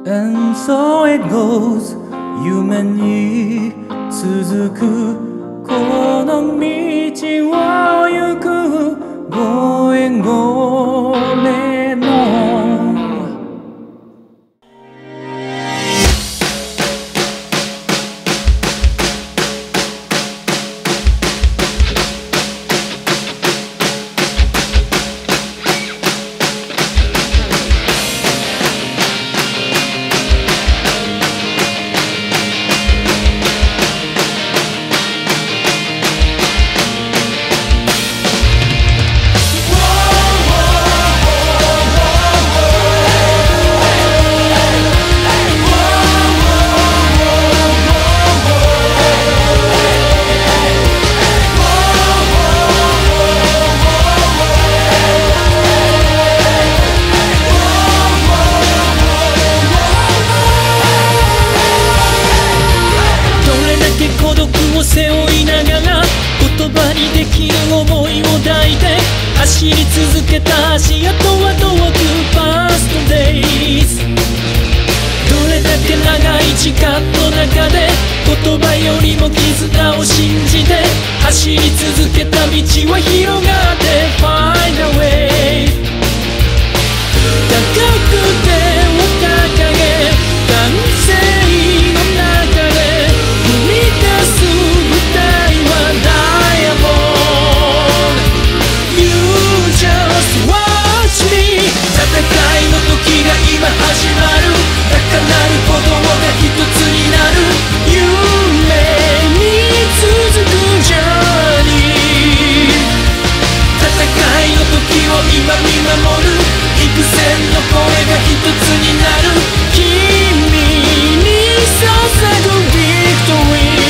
And so it goes 夢に続くこの道を行くご縁ごめんの背負いながら言葉にできる想いを抱いて走り続けた足跡は遠く Past days どれだけ長い時間の中で言葉よりも絆を信じて走り続けた道は広がって Find a way 高く手を掲げ完成の中で踏み出す戦いの時が今始まる高鳴る鼓動が一つになる夢に続くジャーニー戦いの時を今見守る幾千の声が一つになる君に捧ぐビクトリー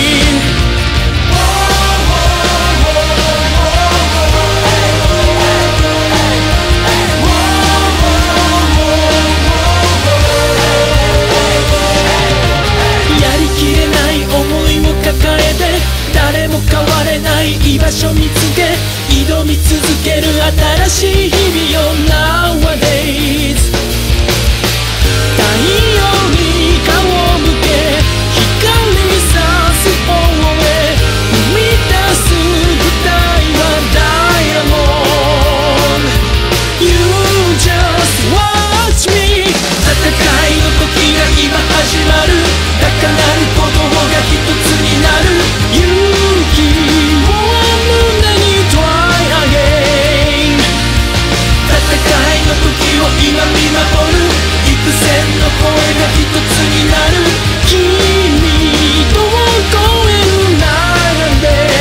誰も変われない居場所見つけ挑み続ける新しい日々よ Nowadays 太陽に顔を向け光さす方へ踏み出す舞台はダイヤモンド You just watch me 戦いの時が今始まる高鳴る鼓動が一つになる勇気を胸に Try again 戦いの時を今見守る幾千の声が一つになる君と越えるなんで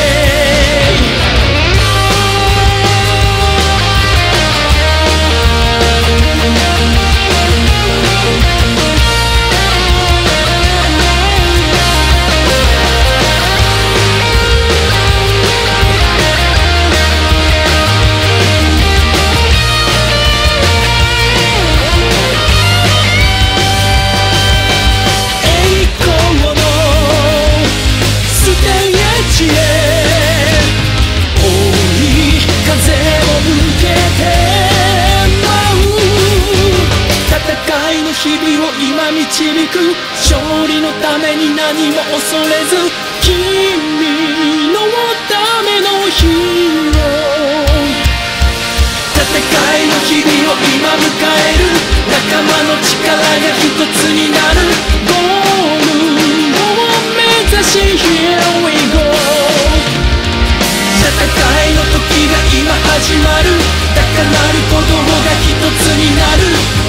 日々を今導く勝利のために何も恐れず君のためのヒーロー戦いの日々を今迎える仲間の力が一つになるゴールを目指し Here we go 戦いの時が今始まる高鳴る鼓動が一つになる